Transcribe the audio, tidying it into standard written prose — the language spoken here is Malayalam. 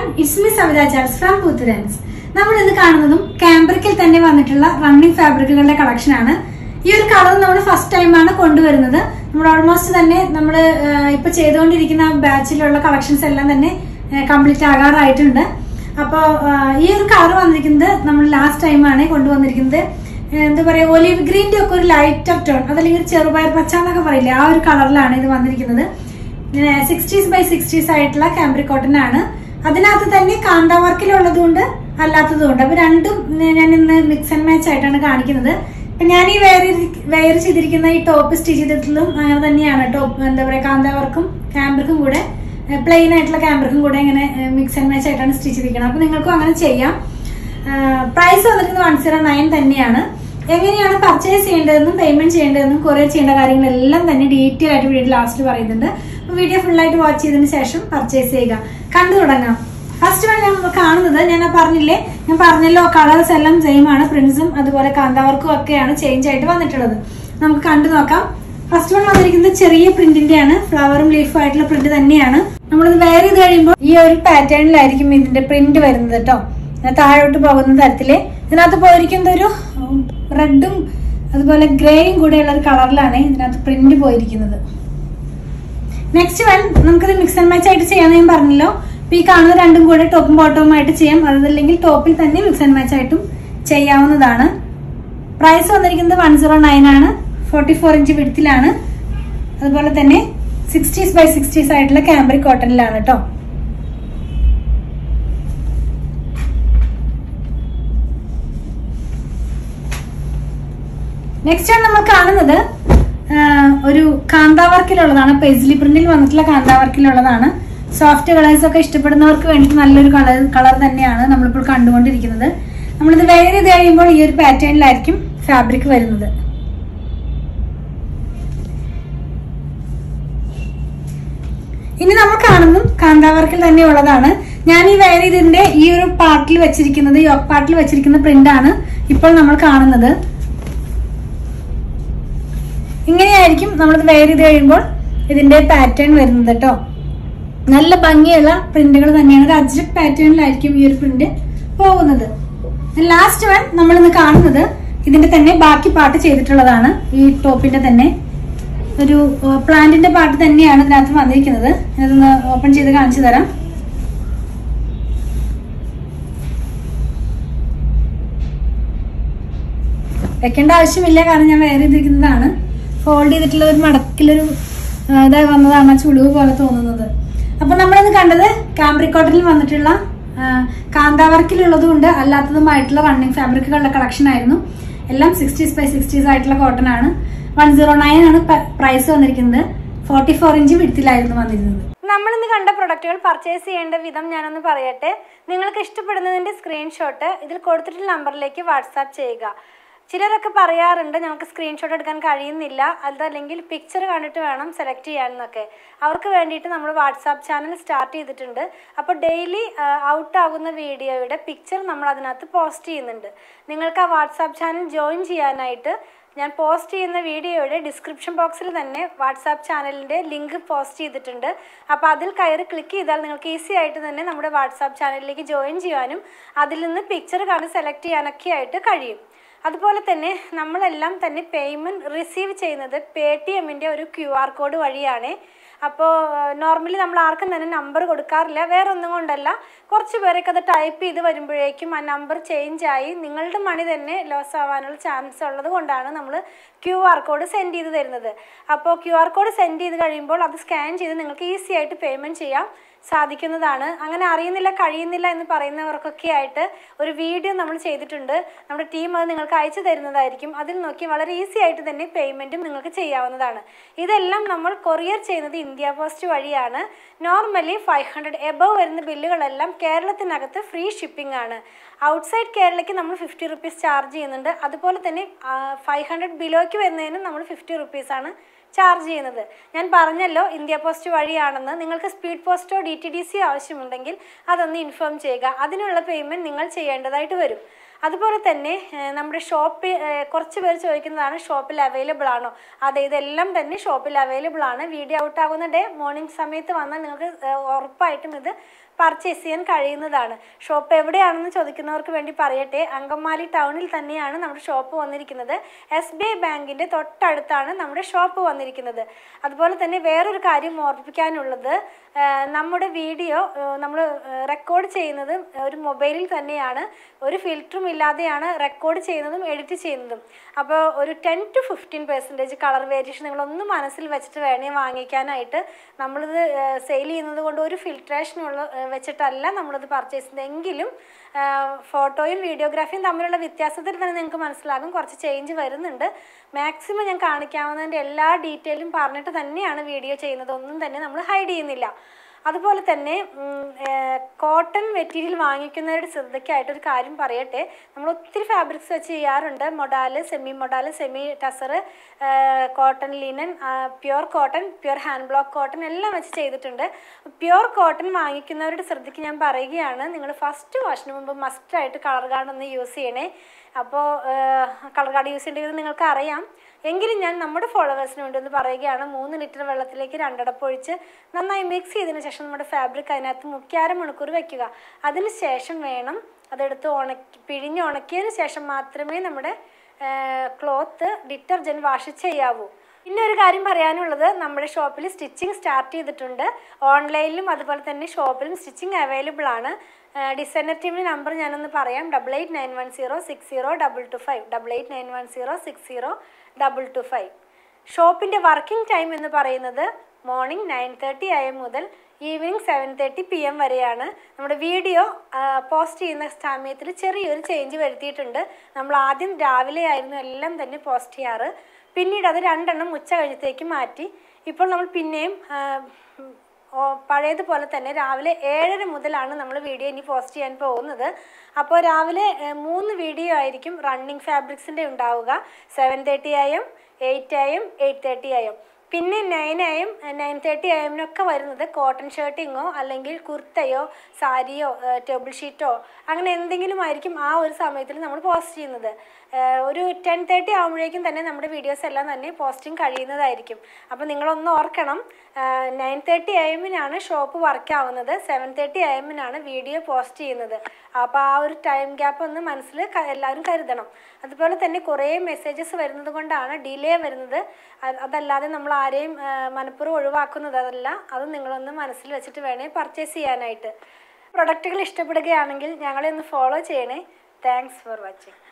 it's me Savita Charles from Puthurans. നമ്മൾ ഇന്ന് കാണുന്നതും കാംബ്രിക്കിൽ തന്നെ വന്നിട്ടുള്ള റണ്ണിംഗ് ഫാബ്രിക്കുകളുടെ കളക്ഷൻ ആണ്. ഈ ഒരു കളർ നമ്മൾ ഫസ്റ്റ് ടൈം ആണ് കൊണ്ടുവരുന്നത്. നമ്മൾ ഓൾമോസ്റ്റ് തന്നെ നമ്മൾ ഇപ്പൊ ചെയ്തുകൊണ്ടിരിക്കുന്ന ബാച്ചിലുള്ള കളക്ഷൻസ് എല്ലാം തന്നെ കംപ്ലീറ്റ് ആകാറായിട്ടുണ്ട്. അപ്പോൾ ഈ ഒരു കളർ വന്നിരിക്കുന്നത് നമ്മൾ ലാസ്റ്റ് ടൈം ആണ് കൊണ്ടുവന്നിരിക്കുന്നത്. എന്താ പറയാ, ഒലിവ് ഗ്രീൻ്റെ ഒക്കെ ഒരു ലൈറ്റ് ഓഫ് ടോൺ, അതല്ലെങ്കിൽ ചെറുപയർ പച്ച എന്നൊക്കെ പറയില്ലേ, ആ ഒരു കളറിലാണ് ഇത് വന്നിരിക്കുന്നത്. 60s by 60s ആയിട്ടുള്ള കാംബ്രിക് കോട്ടൺ ആണ്. അതിനകത്ത് തന്നെ കാന്ത വർക്കിലുള്ളതുകൊണ്ട് അല്ലാത്തതുകൊണ്ട്, അപ്പൊ രണ്ടും ഞാൻ ഇന്ന് മിക്സ് ആൻഡ് മാച്ച് ആയിട്ടാണ് കാണിക്കുന്നത്. അപ്പൊ ഞാൻ ഈ വെയർ ചെയ്തിരിക്കുന്ന ഈ ടോപ്പ് സ്റ്റിച്ച് ചെയ്തിട്ടുള്ളതും അങ്ങനെ തന്നെയാണ്. ടോപ്പ് എന്താ പറയാ, കാന്ത വർക്കും കാംബ്രിക്കും കൂടെ, പ്ലെയിൻ ആയിട്ടുള്ള കാംബ്രിക്കും കൂടെ ഇങ്ങനെ മിക്സ് ആൻഡ് മാച്ച് ആയിട്ടാണ് സ്റ്റിച്ച് ചെയ്തിരിക്കുന്നത്. അപ്പൊ നിങ്ങൾക്കും അങ്ങനെ ചെയ്യാം. പ്രൈസ് വന്നിരിക്കുന്നത് 109 തന്നെയാണ്. എങ്ങനെയാണ് പർച്ചേസ് ചെയ്യേണ്ടതെന്നും പേയ്മെന്റ് ചെയ്യേണ്ടതെന്നും കൊറിയർ ചെയ്യേണ്ട കാര്യങ്ങളെല്ലാം തന്നെ ഡീറ്റെയിൽ ആയിട്ട് വീഡിയോ ലാസ്റ്റ് പറയുന്നുണ്ട്. വീഡിയോ ഫുൾ ആയിട്ട് വാച്ച് ചെയ്തതിന് ശേഷം പർച്ചേസ് ചെയ്യുക. കണ്ടു തുടങ്ങാം. ഫസ്റ്റ് വൺ ഞാൻ കാണുന്നത്, ഞാൻ പറഞ്ഞല്ലോ കളേഴ്സ് എല്ലാം സെയിം ആണ്. പ്രിന്റ്സും അതുപോലെ കാന്താവർക്കും ഒക്കെയാണ് ചേഞ്ച് ആയിട്ട് വന്നിട്ടുള്ളത്. നമുക്ക് കണ്ടു നോക്കാം. ഫസ്റ്റ് വൺ വന്നിരിക്കുന്നത് ചെറിയ പ്രിന്റിന്റെ ആണ്. ഫ്ലവറും ലീഫും ആയിട്ടുള്ള പ്രിന്റ് തന്നെയാണ്. നമ്മളിത് വെയർ ചെയ്ത് കഴിയുമ്പോൾ ഈ ഒരു പാറ്റേണിലായിരിക്കും ഇതിന്റെ പ്രിന്റ് വരുന്നത് കേട്ടോ. താഴോട്ട് പോകുന്ന തരത്തില് ഇതിനകത്ത് പോയിരിക്കുന്നത് ഒരു റെഡും അതുപോലെ ഗ്രേയും കൂടെയുള്ള ഒരു കളറിലാണ് ഇതിനകത്ത് പ്രിന്റ് പോയിരിക്കുന്നത്. നെക്സ്റ്റ് വൺ നമുക്കിത് മിക്സ് ആൻഡ് മാച്ച് ആയിട്ട് ചെയ്യാന്ന് ഞാൻ പറഞ്ഞല്ലോ. അപ്പൊ ഈ കാണുന്ന രണ്ടും കൂടെ ടോപ്പും ബോട്ടവും ആയിട്ട് ചെയ്യാം. അതല്ലെങ്കിൽ ടോപ്പിൽ തന്നെ മിക്സ് ആൻഡ് മാച്ച് ആയിട്ടും ചെയ്യാവുന്നതാണ്. പ്രൈസ് വന്നിരിക്കുന്നത് 109 ആണ്. 44 ഇഞ്ച് വിഡ്ത്തിലാണ്. അതുപോലെ തന്നെ 60s by 60s ആയിട്ടുള്ള കാംബ്രിക് കോട്ടണിലാണ് കേട്ടോ. നെക്സ്റ്റ് ആണ് നമ്മൾ കാണുന്നത് ഒരു കാന്താവർക്കിലുള്ളതാണ്. പെസ്ലി പ്രിന്റിൽ വന്നിട്ടുള്ള കാന്താവർക്കിലുള്ളതാണ്. സോഫ്റ്റ് കളേഴ്സ് ഒക്കെ ഇഷ്ടപ്പെടുന്നവർക്ക് വേണ്ടിയിട്ട് നല്ലൊരു കളർ തന്നെയാണ് നമ്മളിപ്പോൾ കണ്ടുകൊണ്ടിരിക്കുന്നത്. നമ്മളിത് വെയർ ചെയ്ത് കഴിയുമ്പോൾ ഈ ഒരു പാറ്റേണിലായിരിക്കും ഫാബ്രിക് വരുന്നത്. ഇനി നമ്മൾ കാണുന്നു കാന്താവർക്കിൽ തന്നെ ഉള്ളതാണ്. ഞാൻ ഈ വെയർ ചെയ്തതിന്റെ ഈ ഒരു പാർട്ടിൽ വെച്ചിരിക്കുന്നത്, യോക്ക് പാർട്ടിൽ വെച്ചിരിക്കുന്ന പ്രിന്റ് ആണ് ഇപ്പോൾ നമ്മൾ കാണുന്നത്. ഇങ്ങനെയായിരിക്കും നമ്മളിത് വെയർ ചെയ്ത് കഴിയുമ്പോൾ ഇതിന്റെ പാറ്റേൺ വരുന്നത് കേട്ടോ. നല്ല ഭംഗിയുള്ള പ്രിന്റുകൾ തന്നെയാണ്. ഒരു അജ്രക് പാറ്റേണിലായിരിക്കും ഈ ഒരു പ്രിന്റ് പോകുന്നത്. ലാസ്റ്റ് വൺ നമ്മളിന്ന് കാണുന്നത് ഇതിന്റെ തന്നെ ബാക്കി പാർട്ട് ചെയ്തിട്ടുള്ളതാണ്. ഈ ടോപ്പിന്റെ തന്നെ ഒരു പ്ലാന്റിന്റെ പാർട്ട് തന്നെയാണ് ഇതിനകത്ത് വന്നിരിക്കുന്നത്. ഇതൊന്ന് ഓപ്പൺ ചെയ്ത് കാണിച്ചു തരാം. വെക്കേണ്ട ആവശ്യമില്ല, കാരണം ഞാൻ വെയർ ചെയ്തിരിക്കുന്നതാണ്. ഫോൾഡ് ചെയ്തിട്ടുള്ള ഒരു മടക്കിലൊരു ഇതായി വന്നതാണ് ചുളിവ് പോലെ തോന്നുന്നത്. അപ്പൊ നമ്മളിന്ന് കണ്ടത് കാംബ്രിക് കോട്ടണിൽ വന്നിട്ടുള്ള കാന്താവർക്കിലുള്ളതുകൊണ്ട് അല്ലാത്തതുമായിട്ടുള്ള റണ്ണിംഗ് ഫാബ്രിക്കുകളുടെ കളക്ഷൻ ആയിരുന്നു. എല്ലാം 60s by 60s ആയിട്ടുള്ള കോട്ടൺ ആണ്. 109 ആണ് പ്രൈസ് വന്നിരിക്കുന്നത്. 44 ഇഞ്ച് വിഡ്ത്തിലായിരുന്നു വന്നിരുന്നത്. നമ്മളിന്ന് കണ്ട പ്രൊഡക്റ്റുകൾ പർച്ചേസ് ചെയ്യേണ്ട വിധം ഞാനൊന്ന് പറയട്ടെ. നിങ്ങൾക്ക് ഇഷ്ടപ്പെടുന്നതിന്റെ സ്ക്രീൻഷോട്ട് ഇതിൽ കൊടുത്തിട്ടുള്ള നമ്പറിലേക്ക് വാട്സാപ്പ് ചെയ്യുക. ചിലരൊക്കെ പറയാറുണ്ട് ഞങ്ങൾക്ക് സ്ക്രീൻഷോട്ട് എടുക്കാൻ കഴിയുന്നില്ല, അതല്ലെങ്കിൽ പിക്ചർ കണ്ടിട്ട് വേണം സെലക്ട് ചെയ്യാനെന്നൊക്കെ. അവർക്ക് വേണ്ടിയിട്ട് നമ്മൾ വാട്സാപ്പ് ചാനൽ സ്റ്റാർട്ട് ചെയ്തിട്ടുണ്ട്. അപ്പോൾ ഡെയിലി ഔട്ട് ആകുന്ന വീഡിയോയുടെ പിക്ചർ നമ്മൾ അതിനകത്ത് പോസ്റ്റ് ചെയ്യുന്നുണ്ട്. നിങ്ങൾക്ക് ആ വാട്സാപ്പ് ചാനൽ ജോയിൻ ചെയ്യാനായിട്ട് ഞാൻ പോസ്റ്റ് ചെയ്യുന്ന വീഡിയോയുടെ ഡിസ്ക്രിപ്ഷൻ ബോക്സിൽ തന്നെ വാട്സാപ്പ് ചാനലിൻ്റെ ലിങ്ക് പോസ്റ്റ് ചെയ്തിട്ടുണ്ട്. അപ്പോൾ അതിൽ കയറി ക്ലിക്ക് ചെയ്താൽ നിങ്ങൾക്ക് ഈസി ആയിട്ട് തന്നെ നമ്മുടെ വാട്സാപ്പ് ചാനലിലേക്ക് ജോയിൻ ചെയ്യാനും അതിൽ നിന്ന് പിക്ചർ കണ്ട് സെലക്ട് ചെയ്യാനൊക്കെ ആയിട്ട് കഴിയും. അതുപോലെ തന്നെ നമ്മളെല്ലാം തന്നെ പേയ്മെൻറ്റ് റിസീവ് ചെയ്യുന്നത് പേടിഎമ്മിൻ്റെ ഒരു QR കോഡ് വഴിയാണ്. അപ്പോൾ നോർമലി നമ്മൾ ആർക്കും തന്നെ നമ്പർ കൊടുക്കാറില്ല. വേറെ ഒന്നും കൊണ്ടല്ല, കുറച്ച് പേരൊക്കെ അത് ടൈപ്പ് ചെയ്ത് വരുമ്പോഴേക്കും ആ നമ്പർ ചേഞ്ച് ആയി നിങ്ങളുടെ മണി തന്നെ ലോസ് ആവാനുള്ള ചാൻസ് ഉള്ളത് കൊണ്ടാണ് നമ്മൾ QR കോഡ് സെൻഡ് ചെയ്ത് തരുന്നത്. അപ്പോൾ QR കോഡ് സെൻഡ് ചെയ്ത് കഴിയുമ്പോൾ അത് സ്കാൻ ചെയ്ത് നിങ്ങൾക്ക് ഈസി ആയിട്ട് പേയ്മെൻറ്റ് ചെയ്യാം സാധിക്കുന്നതാണ്. അങ്ങനെ അറിയുന്നില്ല കഴിയുന്നില്ല എന്ന് പറയുന്നവർക്കൊക്കെ ആയിട്ട് ഒരു വീഡിയോ നമ്മൾ ചെയ്തിട്ടുണ്ട്. നമ്മുടെ ടീം അത് നിങ്ങൾക്ക് അയച്ചു തരുന്നതായിരിക്കും. അതിൽ നോക്കി വളരെ ഈസി ആയിട്ട് തന്നെ പേയ്മെൻറ്റും നിങ്ങൾക്ക് ചെയ്യാവുന്നതാണ്. ഇതെല്ലാം നമ്മൾ കൊറിയർ ചെയ്യുന്നത് ഇന്ത്യ പോസ്റ്റ് വഴിയാണ്. നോർമലി 500 എബവ് വരുന്ന ബില്ലുകളെല്ലാം കേരളത്തിനകത്ത് ഫ്രീ ഷിപ്പിംഗ് ആണ്. ഔട്ട്സൈഡ് കേരളയ്ക്ക് നമ്മൾ 50 റുപ്പീസ് ചാർജ് ചെയ്യുന്നുണ്ട്. അതുപോലെ തന്നെ 500 ബിലോയ്ക്ക് വരുന്നതിനും നമ്മൾ 50 റുപ്പീസാണ് ചാർജ് ചെയ്യുന്നത്. ഞാൻ പറഞ്ഞല്ലോ ഇന്ത്യ പോസ്റ്റ് വഴിയാണെന്ന്. നിങ്ങൾക്ക് സ്പീഡ് പോസ്റ്റോ DTDC ആവശ്യമുണ്ടെങ്കിൽ അതൊന്ന് ഇൻഫോം ചെയ്യുക. അതിനുള്ള പേയ്മെൻറ്റ് നിങ്ങൾ ചെയ്യേണ്ടതായിട്ട് വരും. അതുപോലെ തന്നെ നമ്മുടെ ഷോപ്പിൽ കുറച്ച് പേർ ചോദിക്കുന്നതാണ് ഷോപ്പിൽ അവൈലബിൾ ആണോ? അതെ, ഇതെല്ലാം തന്നെ ഷോപ്പിൽ അവൈലബിൾ ആണ്. വീഡിയോ ഔട്ട് ആകുന്ന ഡേ മോർണിംഗ് സമയത്ത് വന്നാൽ നിങ്ങൾക്ക് ഉറപ്പായിട്ടും ഇത് പർച്ചേസ് ചെയ്യാൻ കഴിയുന്നതാണ്. ഷോപ്പ് എവിടെയാണെന്ന് ചോദിക്കുന്നവർക്ക് വേണ്ടി പറയട്ടെ, അങ്കമാലി ടൗണിൽ തന്നെയാണ് നമ്മുടെ ഷോപ്പ് വന്നിരിക്കുന്നത്. SBI ബാങ്കിൻ്റെ തൊട്ടടുത്താണ് നമ്മുടെ ഷോപ്പ് വന്നിരിക്കുന്നത്. അതുപോലെ തന്നെ വേറൊരു കാര്യം ഓർമ്മിപ്പിക്കാനുള്ളത്, നമ്മുടെ വീഡിയോ നമ്മൾ റെക്കോർഡ് ചെയ്യുന്നത് ഒരു മൊബൈലിൽ തന്നെയാണ്. ഒരു ഫിൽറ്ററും ഇല്ലാതെയാണ് റെക്കോർഡ് ചെയ്യുന്നതും എഡിറ്റ് ചെയ്യുന്നതും. അപ്പോൾ ഒരു 10 to 15% കളർ വേരിയേഷൻ നിങ്ങളൊന്ന് മനസ്സിൽ വെച്ചിട്ട് വേണേ വാങ്ങിക്കാനായിട്ട്. നമ്മളിത് സെയിൽ ചെയ്യുന്നത് കൊണ്ട് ഒരു ഫിൽട്രേഷനുള്ള വെച്ചിട്ടല്ല നമ്മളിത് പർച്ചേസ് ചെയ്യുന്നതെങ്കിലും ഫോട്ടോയും വീഡിയോഗ്രാഫിയും തമ്മിലുള്ള വ്യത്യാസത്തിൽ തന്നെ നിങ്ങൾക്ക് മനസ്സിലാകും, കുറച്ച് ചേഞ്ച് വരുന്നുണ്ട്. മാക്സിമം ഞാൻ കാണിക്കാവുന്നതിൻ്റെ എല്ലാ ഡീറ്റെയിലും പറഞ്ഞിട്ട് തന്നെയാണ് വീഡിയോ ചെയ്യുന്നത്, ഒന്നും തന്നെ നമ്മൾ ഹൈഡ് ചെയ്യുന്നില്ല. അതുപോലെ തന്നെ കോട്ടൺ മെറ്റീരിയൽ വാങ്ങിക്കുന്നവരുടെ ശ്രദ്ധയ്ക്കായിട്ടൊരു കാര്യം പറയട്ടെ. നമ്മൾ ഒത്തിരി ഫാബ്രിക്സ് വെച്ച് ചെയ്യാറുണ്ട്. Modal, semi tussar, cotton linen, pure cotton, pure hand block cotton എല്ലാം വെച്ച് ചെയ്തിട്ടുണ്ട്. പ്യുർ കോട്ടൺ വാങ്ങിക്കുന്നവരുടെ ശ്രദ്ധയ്ക്ക് ഞാൻ പറയുകയാണ്, നിങ്ങൾ ഫസ്റ്റ് വാഷിന് മുമ്പ് മസ്റ്റായിട്ട് കളർ ഗാർഡ് ഒന്ന് യൂസ് ചെയ്യണേ. അപ്പോൾ കളർ ഗാർഡ് യൂസ് ചെയ്യേണ്ടത് നിങ്ങൾക്ക് അറിയാം, എങ്കിലും ഞാൻ നമ്മുടെ ഫോളോവേഴ്സിന് വേണ്ടി ഒന്ന് പറയുകയാണ്. 3 ലിറ്റർ വെള്ളത്തിലേക്ക് 2 അടപ്പ് ഒഴിച്ച് നന്നായി മിക്സ് ചെയ്തതിന് ശേഷം നമ്മുടെ ഫാബ്രിക് അതിനകത്ത് മുക്കി 1/2 മണിക്കൂർ വയ്ക്കുക. അതിന് ശേഷം വേണം അതെടുത്ത് പിഴിഞ്ഞ് ഉണക്കിയതിന് ശേഷം മാത്രമേ നമ്മുടെ ക്ലോത്ത് ഡിറ്റർജൻറ്റ് വാഷ് ചെയ്യാവൂ. പിന്നെ ഒരു കാര്യം പറയാനുള്ളത്, നമ്മുടെ ഷോപ്പിൽ സ്റ്റിച്ചിങ് സ്റ്റാർട്ട് ചെയ്തിട്ടുണ്ട്. ഓൺലൈനിലും അതുപോലെ തന്നെ ഷോപ്പിലും സ്റ്റിച്ചിങ് അവൈലബിൾ ആണ്. ഡിസൈനർ ടീമിൻ്റെ നമ്പർ ഞാനൊന്ന് പറയാം: 8891060225, 8891060225. ഷോപ്പിൻ്റെ വർക്കിംഗ് ടൈം എന്ന് പറയുന്നത് മോർണിംഗ് 9:30 AM മുതൽ ഈവനിങ് 7:30 PM വരെയാണ്. നമ്മുടെ വീഡിയോ പോസ്റ്റ് ചെയ്യുന്ന സമയത്തിൽ ചെറിയൊരു ചേഞ്ച് വരുത്തിയിട്ടുണ്ട്. നമ്മൾ ആദ്യം രാവിലെ ആയിരുന്നു എല്ലാം തന്നെ പോസ്റ്റ് ചെയ്യാറ്, പിന്നീട് അത് 2 എണ്ണം ഉച്ച കഴിഞ്ഞത്തേക്ക് മാറ്റി. ഇപ്പോൾ നമ്മൾ പിന്നെയും പഴയതുപോലെ തന്നെ രാവിലെ 7:30 മുതലാണ് നമ്മൾ വീഡിയോ ഇനി പോസ്റ്റ് ചെയ്യാൻ പോകുന്നത്. അപ്പോൾ രാവിലെ 3 വീഡിയോ ആയിരിക്കും റണ്ണിങ് ഫാബ്രിക്സിൻ്റെ ഉണ്ടാവുക. 7:30 AM, 8 AM, 8:30 AM. പിന്നെ 9 AM, 9:30 AM വരുന്നത് കോട്ടൺ ഷർട്ടിങ്ങോ അല്ലെങ്കിൽ കുർത്തയോ സാരിയോ ടേബിൾ ഷീറ്റോ അങ്ങനെ എന്തെങ്കിലും ആയിരിക്കും ആ ഒരു സമയത്തിൽ നമ്മൾ പോസ്റ്റ് ചെയ്യുന്നത്. ഒരു 10:30 ആകുമ്പോഴേക്കും തന്നെ നമ്മുടെ വീഡിയോസ് എല്ലാം തന്നെ പോസ്റ്റിംഗ് കഴിയുന്നതായിരിക്കും. അപ്പോൾ നിങ്ങളൊന്ന് ഓർക്കണം, 9:30 AM ഷോപ്പ് വർക്ക് ആവുന്നത്, 7:30 AM വീഡിയോ പോസ്റ്റ് ചെയ്യുന്നത്. അപ്പോൾ ആ ഒരു ടൈം ഗ്യാപ്പ് ഒന്ന് മനസ്സിൽ എല്ലാവരും കരുതണം. അതുപോലെ തന്നെ കുറേ മെസ്സേജസ് വരുന്നത് കൊണ്ടാണ് ഡിലേ വരുന്നത്, അതല്ലാതെ നമ്മൾ ആരെയും മനഃപൂർവ്വം ഒഴിവാക്കുന്നതല്ല. അത് നിങ്ങളൊന്ന് മനസ്സിൽ വെച്ചിട്ട് വേണേ പർച്ചേസ് ചെയ്യാനായിട്ട്. പ്രൊഡക്റ്റുകൾ ഇഷ്ടപ്പെടുകയാണെങ്കിൽ ഞങ്ങളെ ഒന്ന് ഫോളോ ചെയ്യണേ. Thanks for watching.